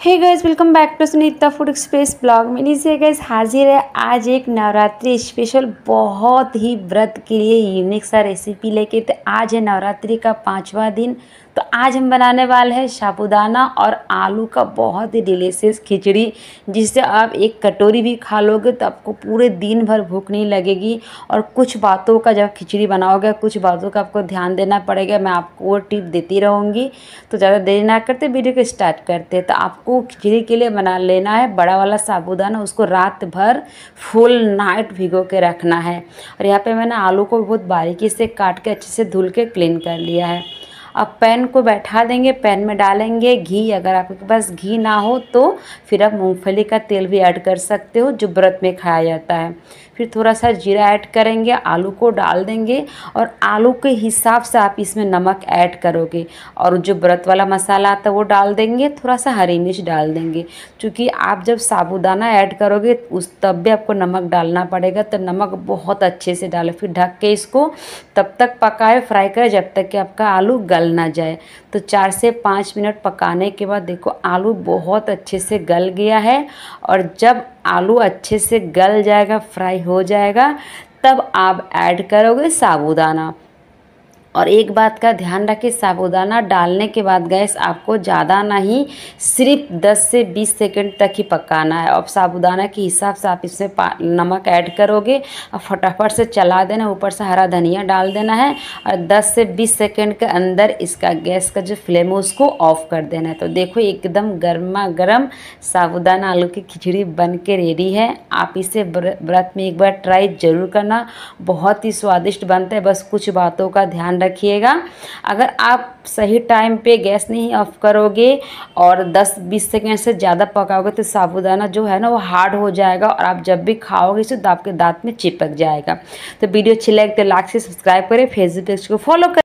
Hey guys, welcome back to Sunita food express blog. Mini से guys हाजिर है आज एक नवरात्रि स्पेशल बहुत ही व्रत के लिए यूनिक सा रेसिपी लेके। तो आज है नवरात्रि का 5वां दिन। तो आज हम बनाने वाले हैं साबूदाना और आलू का बहुत ही डिलीशियस खिचड़ी, जिससे आप एक कटोरी भी खा लोगे तो आपको पूरे दिन भर भूख नहीं लगेगी। और कुछ बातों का जब खिचड़ी बनाओगे कुछ बातों का आपको ध्यान देना पड़ेगा। मैं आपको वो टिप देती रहूँगी। तो ज़्यादा देरी ना करते वीडियो को स्टार्ट करते। तो आपको खिचड़ी के लिए बना लेना है बड़ा वाला साबूदाना, उसको रात भर फुल नाइट भिगो के रखना है। और यहाँ पे मैंने आलू को बहुत बारीकी से काट के अच्छे से धुल के क्लीन कर लिया है। अब पैन को बैठा देंगे, पैन में डालेंगे घी। अगर आपके पास घी ना हो तो फिर आप मूंगफली का तेल भी ऐड कर सकते हो, जो व्रत में खाया जाता है। फिर थोड़ा सा जीरा ऐड करेंगे, आलू को डाल देंगे और आलू के हिसाब से आप इसमें नमक ऐड करोगे। और जो व्रत वाला मसाला आता है वो डाल देंगे, थोड़ा सा हरी मिर्च डाल देंगे। क्योंकि आप जब साबूदाना ऐड करोगे उस तब भी आपको नमक डालना पड़ेगा, तो नमक बहुत अच्छे से डालें। फिर ढक के इसको तब तक पकाए, फ्राई करें जब तक कि आपका आलू गल ना जाए। तो 4 से 5 मिनट पकाने के बाद देखो आलू बहुत अच्छे से गल गया है। और जब आलू अच्छे से गल जाएगा, फ्राई हो जाएगा, तब आप ऐड करोगे साबूदाना। और एक बात का ध्यान रखें, साबूदाना डालने के बाद गैस आपको ज़्यादा नहीं, सिर्फ 10 से 20 सेकंड तक ही पकाना है। और साबूदाना के हिसाब से आप इसमें नमक ऐड करोगे और फटाफट से चला देना, ऊपर से हरा धनिया डाल देना है। और 10 से 20 सेकंड के अंदर इसका गैस का जो फ्लेम है उसको ऑफ कर देना है। तो देखो एकदम गर्मा गर्म साबूदाना आलू की खिचड़ी बन के रेडी है। आप इसे व्रत में एक बार ट्राई ज़रूर करना, बहुत ही स्वादिष्ट बनता है। बस कुछ बातों का ध्यान रखिएगा। अगर आप सही टाइम पे गैस नहीं ऑफ करोगे और 10-20 सेकंड से ज़्यादा पकाओगे तो साबूदाना जो है ना वो हार्ड हो जाएगा और आप जब भी खाओगे इसे तो आपके दांत में चिपक जाएगा। तो वीडियो अच्छी लगे तो लाइक से सब्सक्राइब करें, फेसबुक पेज को फॉलो करें।